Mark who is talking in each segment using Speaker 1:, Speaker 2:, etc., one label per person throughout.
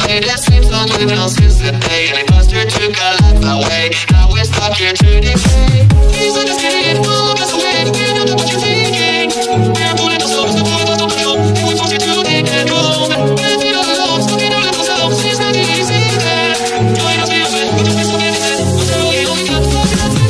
Speaker 1: made it seem someone else's today. And Buster took our life away. Now we're stuck here to decay. Please understand, don't look us away. We don't know what you're thinking. We're pulling ourselves, the boys don't feel. They will force you to take it home. We're feet on the low, smoking our little selves. It's not easy there. Join us, be a friend, we just miss what it is. We'll tell you all we got to fuck it up.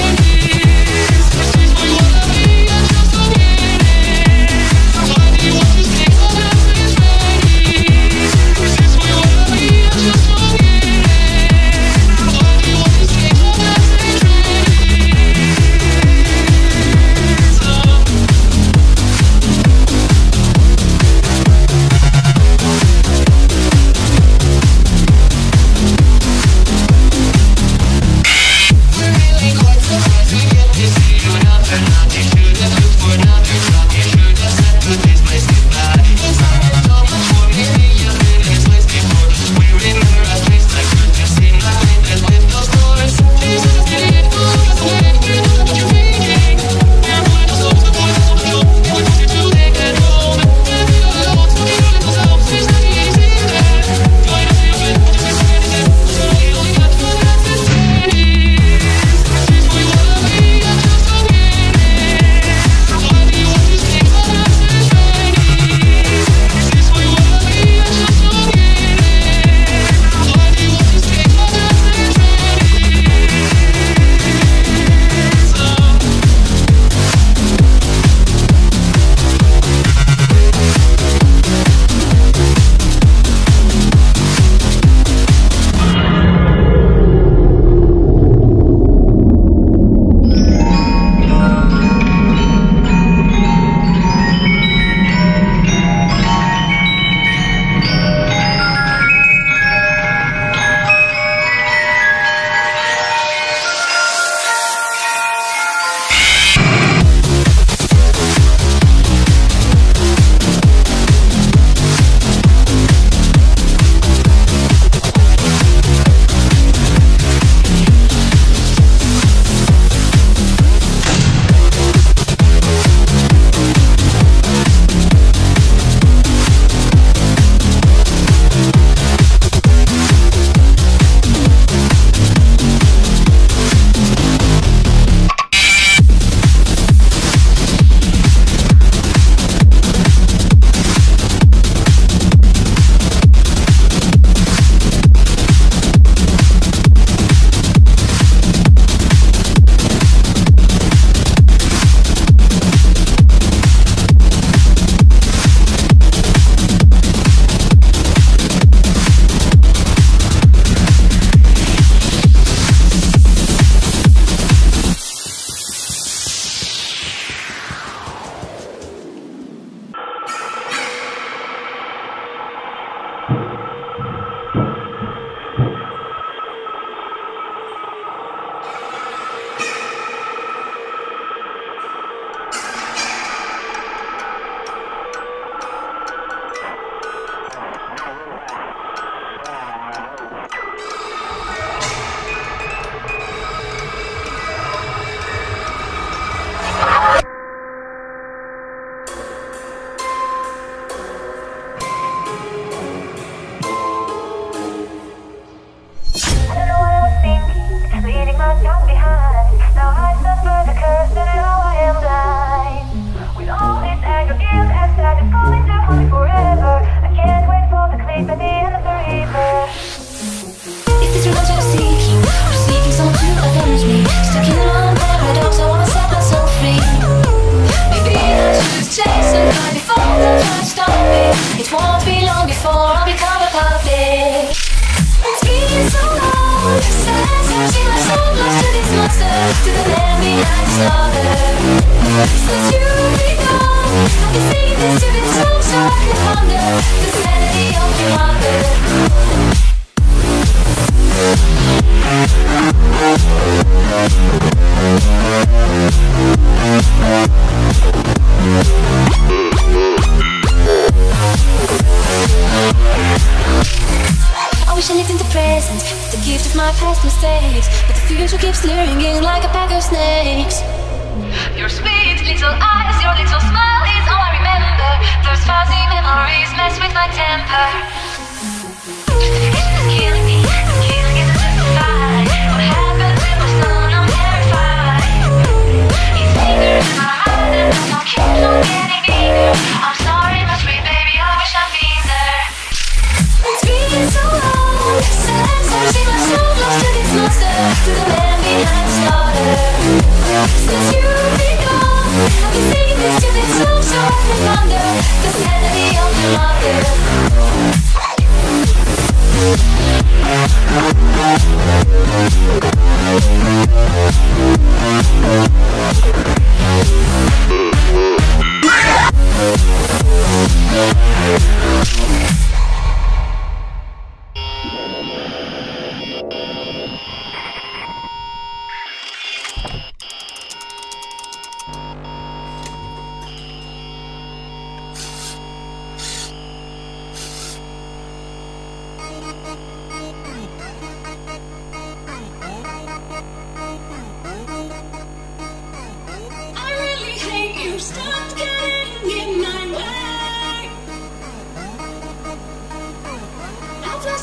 Speaker 2: past mistakes, but the future keeps luring in like a pack of snakes. Your sweet little eyes, your little smile is all I remember. Those fuzzy memories mess with my temper.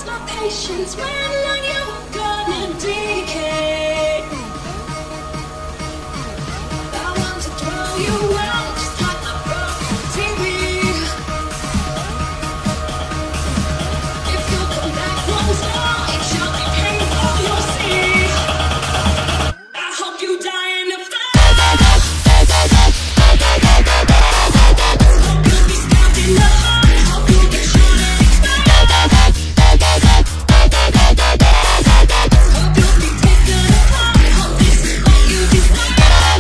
Speaker 2: my patience when I knew you were gonna decay. I want to throw you out just like a broken TV. If you come back once more, it shall be painful, you'll see. I hope you die in the fire. Hope you'll be stabbed in the heart. Hope you get shot and expired. Hope you'll be taken apart. Hope this is what you desire.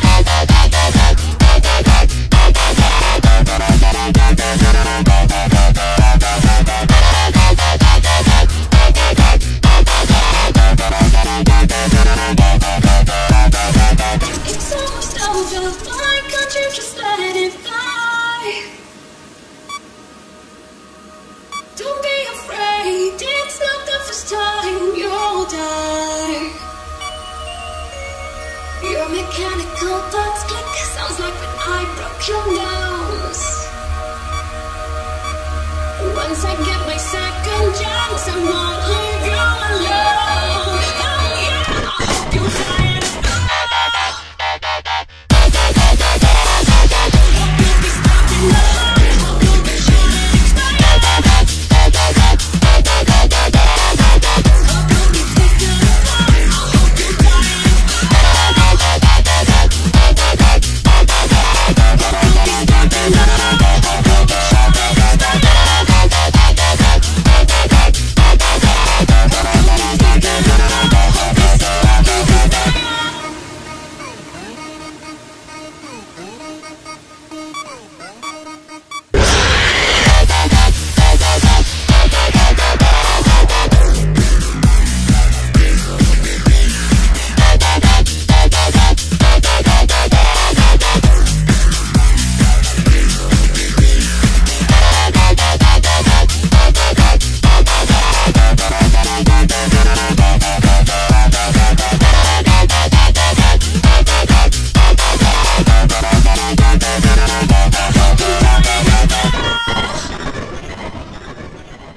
Speaker 2: It's almost over. Why can't you just let it fly? Don't be afraid. It's not the first time you'll die. Your mechanical thoughts click. Sounds like when I broke your nose. Once I get my second job,